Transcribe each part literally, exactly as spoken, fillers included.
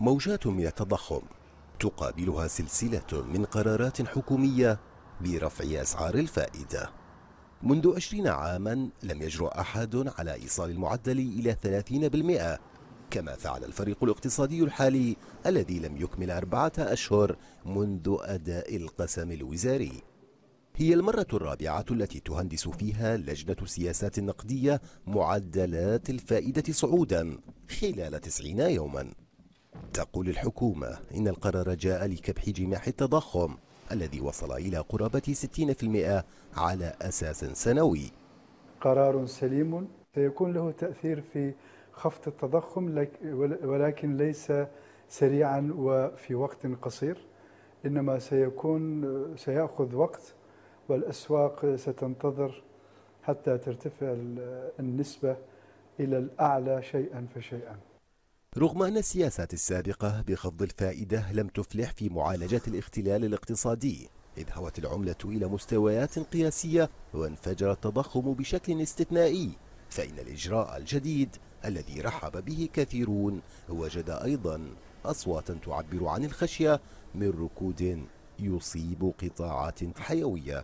موجات من التضخم تقابلها سلسلة من قرارات حكومية برفع أسعار الفائدة. منذ عشرين عاما لم يجرؤ أحد على إيصال المعدل إلى ثلاثين بالمئة، كما فعل الفريق الاقتصادي الحالي الذي لم يكمل أربعة أشهر منذ أداء القسم الوزاري. هي المرة الرابعة التي تهندس فيها لجنة السياسات النقدية معدلات الفائدة صعودا خلال تسعين يوما. تقول الحكومة إن القرار جاء لكبح جماح التضخم الذي وصل إلى قرابة ستين بالمئة على أساس سنوي. قرار سليم سيكون له تأثير في خفض التضخم، ولكن ليس سريعا وفي وقت قصير، إنما سيكون سيأخذ وقت، والأسواق ستنتظر حتى ترتفع النسبة إلى الأعلى شيئا فشيئا. رغم أن السياسات السابقة بخفض الفائدة لم تفلح في معالجة الاختلال الاقتصادي، إذ هوت العملة إلى مستويات قياسية وانفجر التضخم بشكل استثنائي، فإن الإجراء الجديد الذي رحب به كثيرون وجد أيضا أصواتا تعبر عن الخشية من ركود يصيب قطاعات حيوية.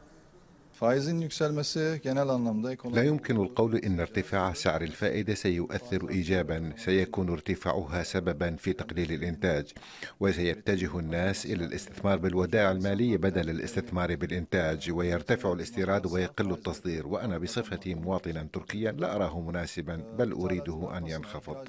لا يمكن القول إن ارتفاع سعر الفائدة سيؤثر إيجابا. سيكون ارتفاعها سببا في تقليل الإنتاج، وسيتجه الناس إلى الاستثمار بالودائع المالية بدل الاستثمار بالإنتاج، ويرتفع الاستيراد ويقل التصدير. وأنا بصفتي مواطنا تركيا لا أراه مناسبا، بل أريده أن ينخفض.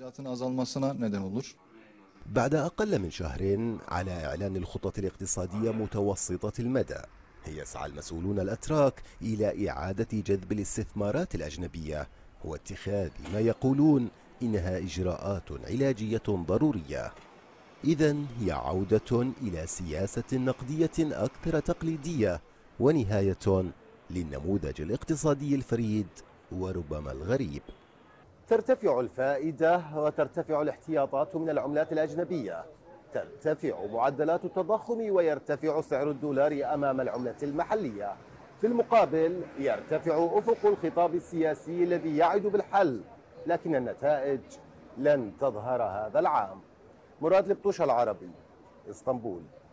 بعد أقل من شهر على إعلان الخطط الاقتصادية متوسطة المدى، يسعى المسؤولون الأتراك إلى إعادة جذب الاستثمارات الأجنبية واتخاذ ما يقولون إنها إجراءات علاجية ضرورية. إذن هي عودة إلى سياسة نقدية أكثر تقليدية ونهاية للنموذج الاقتصادي الفريد وربما الغريب. ترتفع الفائدة وترتفع الاحتياطات من العملات الأجنبية، ترتفع معدلات التضخم ويرتفع سعر الدولار أمام العملة المحلية. في المقابل يرتفع أفق الخطاب السياسي الذي يعد بالحل، لكن النتائج لن تظهر هذا العام. مراد لبطوش، العربي، اسطنبول.